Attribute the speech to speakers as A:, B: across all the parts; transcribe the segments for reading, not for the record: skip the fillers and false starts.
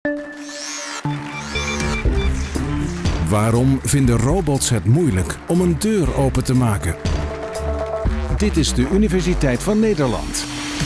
A: Waarom vinden robots het moeilijk om een deur open te maken? Dit is de Universiteit van Nederland.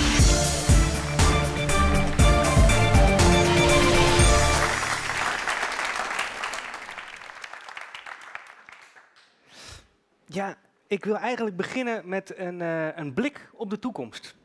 B: Ja, ik wil eigenlijk beginnen met een blik op de toekomst.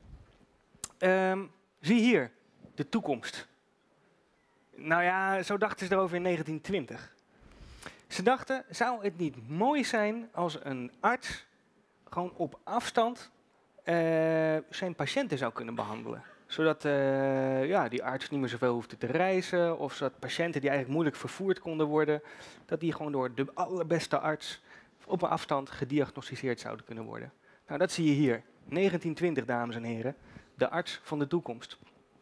B: Zie hier, de toekomst. Nou ja, zo dachten ze erover in 1920. Ze dachten, zou het niet mooi zijn als een arts gewoon op afstand zijn patiënten zou kunnen behandelen? Zodat die arts niet meer zoveel hoefde te reizen, of zodat patiënten die eigenlijk moeilijk vervoerd konden worden, dat die gewoon door de allerbeste arts op een afstand gediagnosticeerd zouden kunnen worden. Nou, dat zie je hier. 1920, dames en heren. De arts van de toekomst.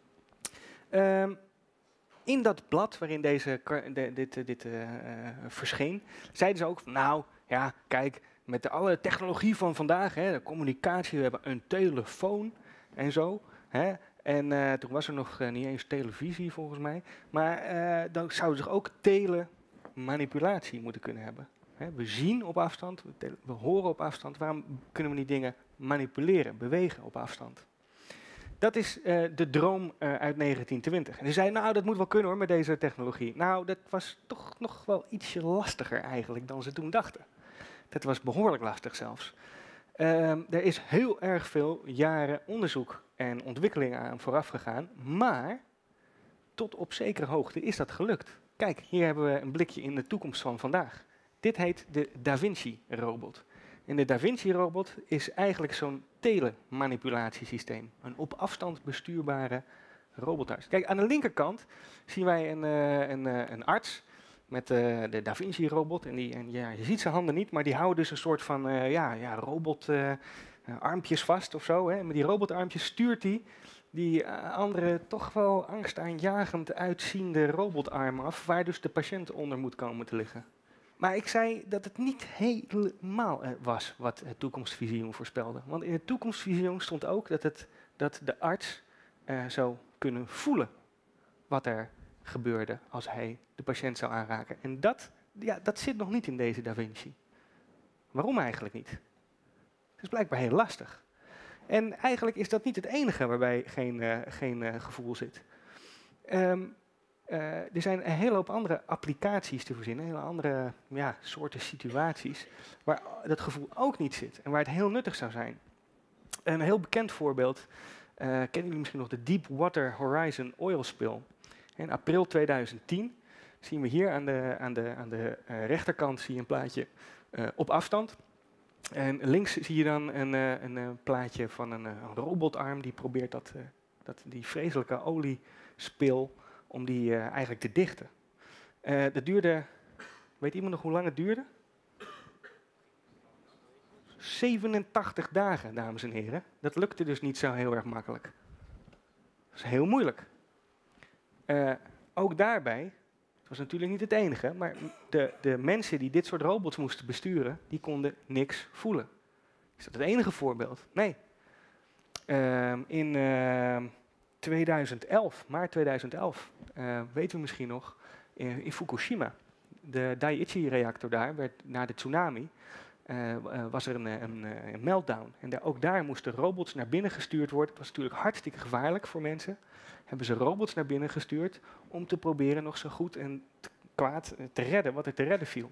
B: In dat blad waarin dit verscheen, zeiden ze ook van, nou ja, kijk, met alle technologie van vandaag, de communicatie, we hebben een telefoon en zo. En toen was er nog niet eens televisie volgens mij. Maar dan zouden ze ook telemanipulatie moeten kunnen hebben. We zien op afstand, we horen op afstand. Waarom kunnen we niet dingen manipuleren, bewegen op afstand? Dat is de droom uit 1920. En ze zeiden, nou, dat moet wel kunnen hoor, met deze technologie. Nou, dat was toch nog wel ietsje lastiger eigenlijk dan ze toen dachten. Dat was behoorlijk lastig zelfs. Er is heel erg veel jaren onderzoek en ontwikkeling aan vooraf gegaan. Maar tot op zekere hoogte is dat gelukt. Kijk, hier hebben we een blikje in de toekomst van vandaag. Dit heet de Da Vinci-robot. En de Da Vinci-robot is eigenlijk zo'n telemanipulatiesysteem. Een op afstand bestuurbare robotarts. Kijk, aan de linkerkant zien wij een arts met de Da Vinci-robot. En je ziet zijn handen niet, maar die houden dus een soort van robotarmpjes vast of zo. Hè. Met die robotarmpjes stuurt hij die andere toch wel angstaanjagend uitziende robotarm af, waar dus de patiënt onder moet komen te liggen. Maar ik zei dat het niet helemaal was wat het toekomstvisioen voorspelde. Want in het toekomstvisioen stond ook dat de arts zou kunnen voelen wat er gebeurde als hij de patiënt zou aanraken. En dat zit nog niet in deze Da Vinci. Waarom eigenlijk niet? Het is blijkbaar heel lastig. En eigenlijk is dat niet het enige waarbij geen gevoel zit. Er zijn een hele hoop andere applicaties te verzinnen, hele andere soorten situaties, waar dat gevoel ook niet zit en waar het heel nuttig zou zijn. Een heel bekend voorbeeld, kennen jullie misschien nog de Deepwater Horizon oil spill. In april 2010 zien we hier aan de rechterkant zie je een plaatje op afstand. En links zie je dan een plaatje van een robotarm die probeert die vreselijke oliespil om die eigenlijk te dichten. Dat duurde, weet iemand nog hoe lang het duurde? 87 dagen, dames en heren. Dat lukte dus niet zo heel erg makkelijk. Dat is heel moeilijk. Ook daarbij, het was natuurlijk niet het enige, maar de mensen die dit soort robots moesten besturen, die konden niks voelen. Is dat het enige voorbeeld? Nee. In 2011, maart 2011, weten we misschien nog, in Fukushima, de Daiichi-reactor daar, na de tsunami, was er een meltdown. En ook daar moesten robots naar binnen gestuurd worden. Het was natuurlijk hartstikke gevaarlijk voor mensen. Hebben ze robots naar binnen gestuurd om te proberen nog zo goed en kwaad te redden wat er te redden viel.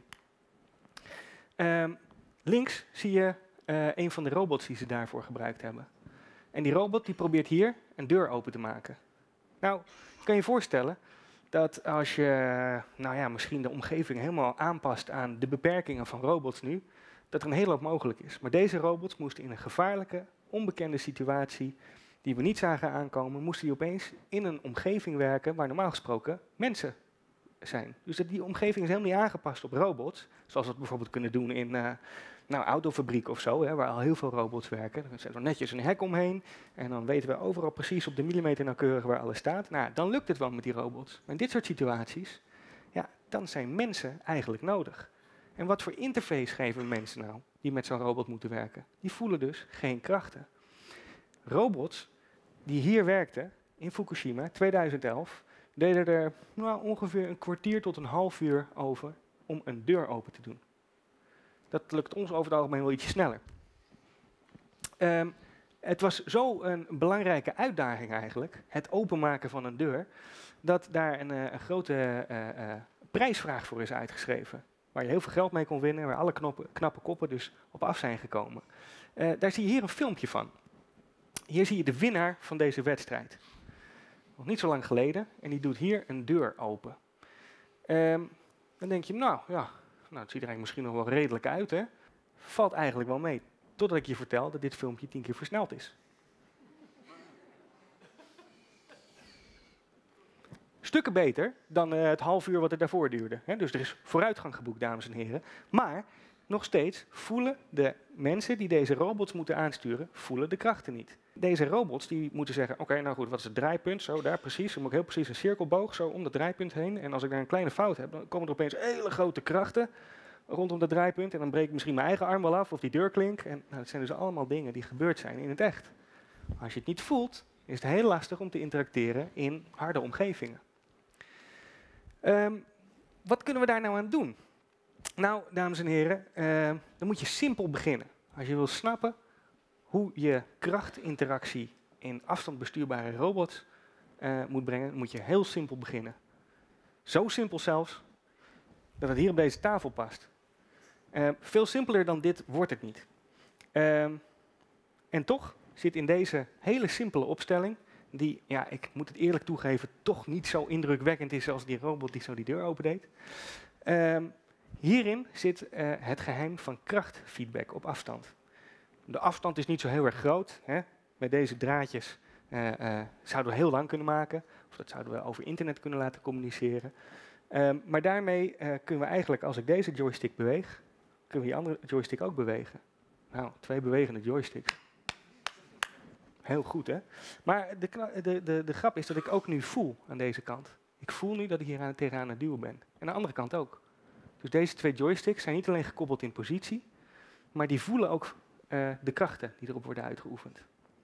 B: Links zie je een van de robots die ze daarvoor gebruikt hebben. En die robot die probeert hier een deur open te maken. Nou, kan je je voorstellen dat als je misschien de omgeving helemaal aanpast aan de beperkingen van robots nu, dat er een hele hoop mogelijk is. Maar deze robots moesten in een gevaarlijke, onbekende situatie, die we niet zagen aankomen, moesten die opeens in een omgeving werken waar normaal gesproken mensen zijn. Dus die omgeving is helemaal niet aangepast op robots, zoals we dat bijvoorbeeld kunnen doen in autofabriek of zo, waar al heel veel robots werken. Er zit er netjes een hek omheen en dan weten we overal precies op de millimeter nauwkeurig waar alles staat. Nou, dan lukt het wel met die robots. Maar in dit soort situaties, dan zijn mensen eigenlijk nodig. En wat voor interface geven mensen nou die met zo'n robot moeten werken? Die voelen dus geen krachten. Robots die hier werkten in Fukushima 2011, deden er ongeveer een kwartier tot een half uur over om een deur open te doen. Dat lukt ons over het algemeen wel ietsje sneller. Het was zo een belangrijke uitdaging eigenlijk, het openmaken van een deur, dat daar een grote prijsvraag voor is uitgeschreven. Waar je heel veel geld mee kon winnen, waar alle knappe koppen dus op af zijn gekomen. Daar zie je hier een filmpje van. Hier zie je de winnaar van deze wedstrijd. Nog niet zo lang geleden, en die doet hier een deur open. Dan denk je, nou, het ziet er eigenlijk misschien nog wel redelijk uit, hè? Valt eigenlijk wel mee. Totdat ik je vertel dat dit filmpje 10 keer versneld is. Stukken beter dan het half uur wat het daarvoor duurde. Hè? Dus er is vooruitgang geboekt, dames en heren. Maar nog steeds voelen de mensen die deze robots moeten aansturen, voelen de krachten niet. Deze robots die moeten zeggen, oké, nou goed, wat is het draaipunt? Zo, daar precies. Dan moet ik heel precies een cirkelboog zo om dat draaipunt heen. En als ik daar een kleine fout heb, dan komen er opeens hele grote krachten rondom dat draaipunt. En dan breek ik misschien mijn eigen arm wel af of die deurklink. En dat zijn dus allemaal dingen die gebeurd zijn in het echt. Als je het niet voelt, is het heel lastig om te interacteren in harde omgevingen. Wat kunnen we daar nou aan doen? Nou, dames en heren, dan moet je simpel beginnen. Als je wil snappen hoe je krachtinteractie in afstandbestuurbare robots moet brengen, dan moet je heel simpel beginnen. Zo simpel zelfs, dat het hier op deze tafel past. Veel simpeler dan dit wordt het niet. En toch zit in deze hele simpele opstelling, die, ja, ik moet het eerlijk toegeven, toch niet zo indrukwekkend is als die robot die zo die deur opendeed. Hierin zit het geheim van krachtfeedback op afstand. De afstand is niet zo heel erg groot. Hè. Met deze draadjes zouden we heel lang kunnen maken. Of dat zouden we over internet kunnen laten communiceren. Maar daarmee kunnen we eigenlijk, als ik deze joystick beweeg, kunnen we die andere joystick ook bewegen. Nou, 2 bewegende joysticks. Heel goed, hè? Maar de grap is dat ik ook nu voel aan deze kant. Ik voel nu dat ik hier tegenaan het duwen ben. En aan de andere kant ook. Dus deze 2 joysticks zijn niet alleen gekoppeld in positie, maar die voelen ook de krachten die erop worden uitgeoefend.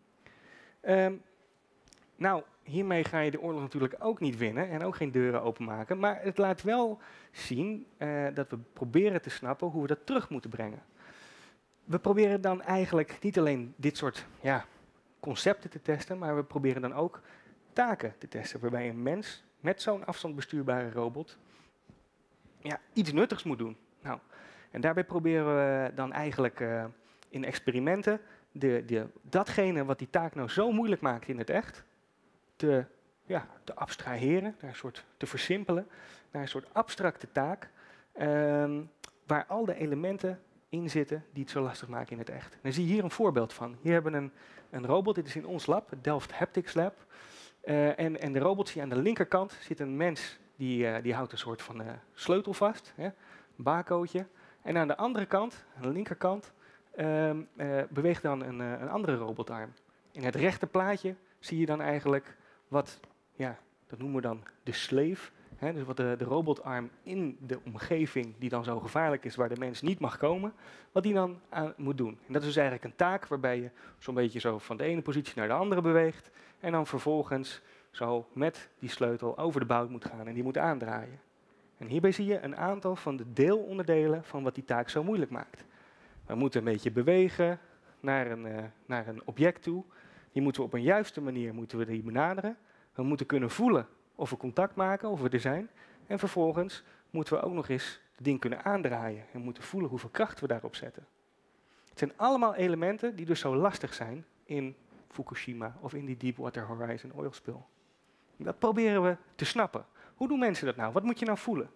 B: Nou, hiermee ga je de oorlog natuurlijk ook niet winnen en ook geen deuren openmaken. Maar het laat wel zien dat we proberen te snappen hoe we dat terug moeten brengen. We proberen dan eigenlijk niet alleen dit soort concepten te testen, maar we proberen dan ook taken te testen. Waarbij een mens met zo'n afstandbestuurbare robot iets nuttigs moet doen. Nou, en daarbij proberen we dan eigenlijk in experimenten datgene wat die taak nou zo moeilijk maakt in het echt, te abstraheren, naar een soort te versimpelen, naar een soort abstracte taak, waar al de elementen in zitten die het zo lastig maken in het echt. Dan zie je hier een voorbeeld van. Hier hebben we een robot, dit is in ons lab, het Delft Haptics Lab. En de robot zie je aan de linkerkant zit een mens die houdt een soort van sleutel vast, een barcodeje. En aan de andere kant, aan de linkerkant, beweegt dan een andere robotarm. In het rechte plaatje zie je dan eigenlijk wat, dat noemen we dan de slave. Dus wat de robotarm in de omgeving die dan zo gevaarlijk is, waar de mens niet mag komen, wat die dan aan moet doen. En dat is dus eigenlijk een taak waarbij je zo'n beetje zo van de ene positie naar de andere beweegt en dan vervolgens zo met die sleutel over de bout moet gaan en die moet aandraaien. En hierbij zie je een aantal van de deelonderdelen van wat die taak zo moeilijk maakt. We moeten een beetje bewegen naar een object toe. Die moeten we op een juiste manier die benaderen. We moeten kunnen voelen of we contact maken, of we er zijn. En vervolgens moeten we ook nog eens het ding kunnen aandraaien. En moeten voelen hoeveel kracht we daarop zetten. Het zijn allemaal elementen die dus zo lastig zijn in Fukushima of in die Deepwater Horizon oil spill. Dat proberen we te snappen. Hoe doen mensen dat nou? Wat moet je nou voelen?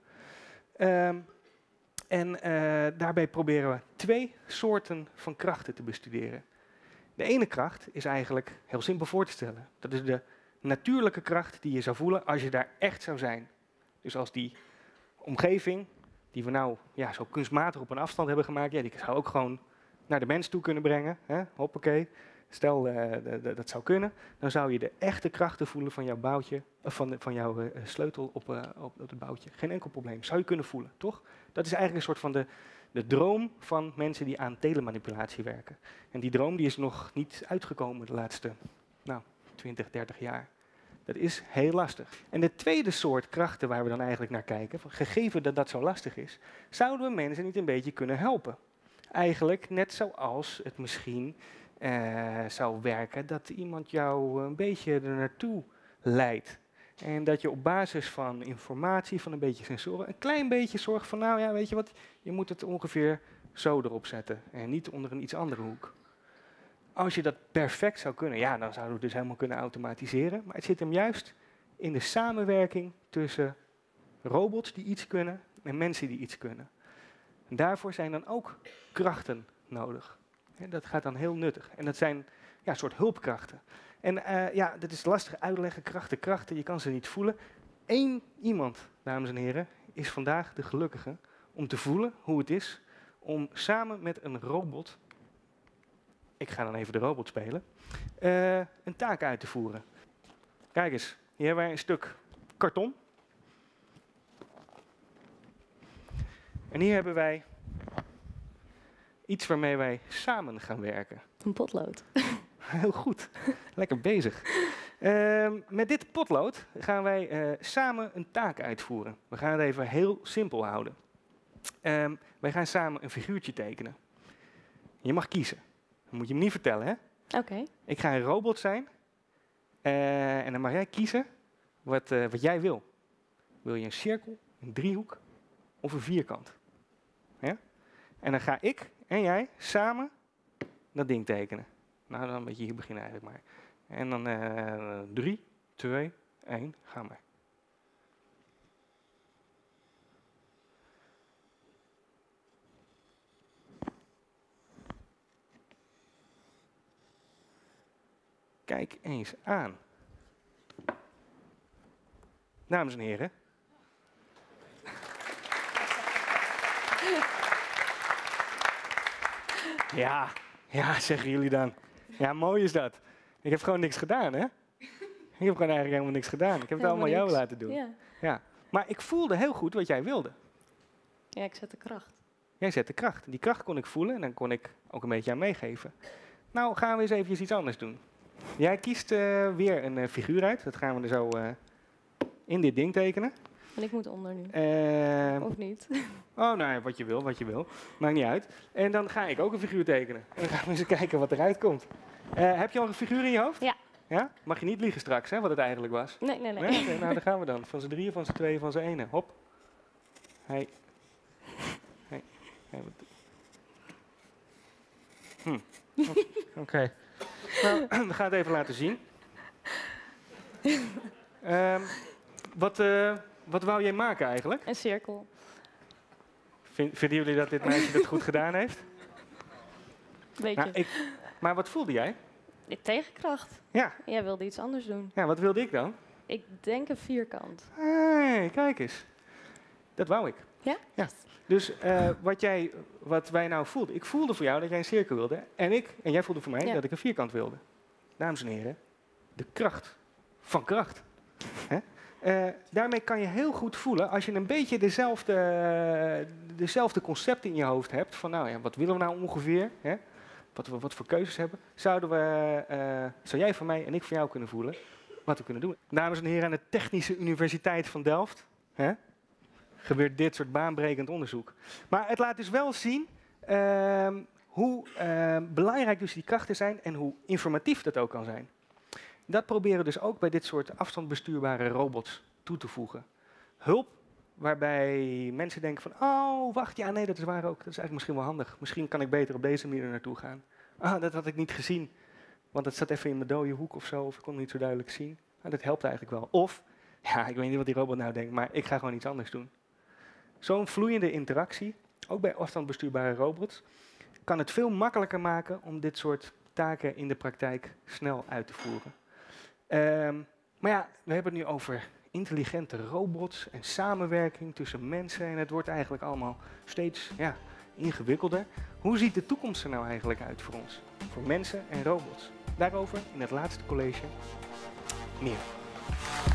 B: Daarbij proberen we 2 soorten van krachten te bestuderen. De ene kracht is eigenlijk heel simpel voor te stellen. Dat is de natuurlijke kracht die je zou voelen als je daar echt zou zijn. Dus als die omgeving, die we nou zo kunstmatig op een afstand hebben gemaakt, die zou ook gewoon naar de mens toe kunnen brengen. Hoppakee. Stel dat zou kunnen, dan zou je de echte krachten voelen van jouw boutje, van jouw sleutel op het boutje. Geen enkel probleem. Zou je kunnen voelen, toch? Dat is eigenlijk een soort van de droom van mensen die aan telemanipulatie werken. En die droom die is nog niet uitgekomen de laatste 20, 30 jaar. Dat is heel lastig. En de tweede soort krachten waar we dan eigenlijk naar kijken, gegeven dat dat zo lastig is, zouden we mensen niet een beetje kunnen helpen? Eigenlijk net zoals het misschien zou werken dat iemand jou een beetje er naartoe leidt. En dat je op basis van informatie, van een beetje sensoren, een klein beetje zorgt van, nou ja, weet je wat, je moet het ongeveer zo erop zetten en niet onder een iets andere hoek. Als je dat perfect zou kunnen, ja, dan zouden we het dus helemaal kunnen automatiseren. Maar het zit hem juist in de samenwerking tussen robots die iets kunnen en mensen die iets kunnen. En daarvoor zijn dan ook krachten nodig. En dat gaat dan heel nuttig. En dat zijn ja, een soort hulpkrachten. En ja, dat is lastig uitleggen, krachten, je kan ze niet voelen. Eén iemand, dames en heren, is vandaag de gelukkige om te voelen hoe het is om samen met een robot, ik ga dan even de robot spelen, een taak uit te voeren. Kijk eens, hier hebben wij een stuk karton. En hier hebben wij iets waarmee wij samen gaan werken.
C: Een potlood.
B: Heel goed, lekker bezig. Met dit potlood gaan wij samen een taak uitvoeren. We gaan het even heel simpel houden. Wij gaan samen een figuurtje tekenen. Je mag kiezen. Dat moet je me niet vertellen, hè?
C: Oké.
B: Ik ga een robot zijn. En dan mag jij kiezen wat jij wil. Wil je een cirkel, een driehoek of een vierkant? Ja? En dan ga ik en jij samen dat ding tekenen. Nou, dan een beetje hier beginnen eigenlijk maar. En dan 3, 2, 1, ga maar. Kijk eens aan. Dames en heren. Ja, zeggen jullie dan. Ja, mooi is dat. Ik heb gewoon niks gedaan, hè? Ik heb gewoon eigenlijk helemaal niks gedaan. Ik heb het allemaal jou laten doen.
C: Ja.
B: Ja. Maar ik voelde heel goed wat jij wilde.
C: Ja, ik zet de kracht.
B: Jij zet de kracht. Die kracht kon ik voelen en dan kon ik ook een beetje aan meegeven. Nou, gaan we eens even iets anders doen. Jij kiest weer een figuur uit. Dat gaan we er zo in dit ding tekenen.
C: En ik moet onder nu. Of niet?
B: Oh, nou ja, wat je wil. Maakt niet uit. En dan ga ik ook een figuur tekenen. En dan gaan we eens kijken wat eruit komt. Heb je al een figuur in je hoofd?
C: Ja.
B: Ja? Mag je niet liegen straks, hè, wat het eigenlijk was?
C: Nee.
B: Nee? Oké, nou, daar gaan we dan. Van z'n drieën, van z'n tweeën, van z'n ene. Hop. Hey. Oké. Nou, we gaan het even laten zien. Wat wou jij maken eigenlijk?
C: Een cirkel.
B: Vinden jullie dat dit meisje dat goed gedaan heeft?
C: Beetje.
B: Nou, maar wat voelde jij?
C: Tegenkracht.
B: Ja.
C: Jij wilde iets anders doen.
B: Ja, wat wilde ik dan?
C: Ik denk een vierkant.
B: Hey, kijk eens. Dat wou ik.
C: Ja?
B: Ja. Dus wat wij nou voelden. Ik voelde voor jou dat jij een cirkel wilde. En jij voelde voor mij dat ik een vierkant wilde. Dames en heren, de kracht van kracht. Daarmee kan je heel goed voelen, als je een beetje dezelfde concepten in je hoofd hebt, van nou ja, wat willen we nou ongeveer, hè? Wat voor keuzes hebben, zou jij van mij en ik van jou kunnen voelen wat we kunnen doen. Dames en heren, aan de Technische Universiteit van Delft gebeurt dit soort baanbrekend onderzoek. Maar het laat dus wel zien hoe belangrijk dus die krachten zijn en hoe informatief dat ook kan zijn. Dat proberen we dus ook bij dit soort afstandsbestuurbare robots toe te voegen. Hulp waarbij mensen denken van, oh wacht, ja nee, dat is waar ook. Dat is eigenlijk misschien wel handig. Misschien kan ik beter op deze manier naartoe gaan. Ah, dat had ik niet gezien, want het zat even in mijn dode hoek of zo, of ik kon het niet zo duidelijk zien. Ah, dat helpt eigenlijk wel. Of, ja, ik weet niet wat die robot nou denkt, maar ik ga gewoon iets anders doen. Zo'n vloeiende interactie, ook bij afstandsbestuurbare robots, kan het veel makkelijker maken om dit soort taken in de praktijk snel uit te voeren. Maar ja, we hebben het nu over intelligente robots en samenwerking tussen mensen. En het wordt eigenlijk allemaal steeds ingewikkelder. Hoe ziet de toekomst er nou eigenlijk uit voor ons? Voor mensen en robots? Daarover in het laatste college meer.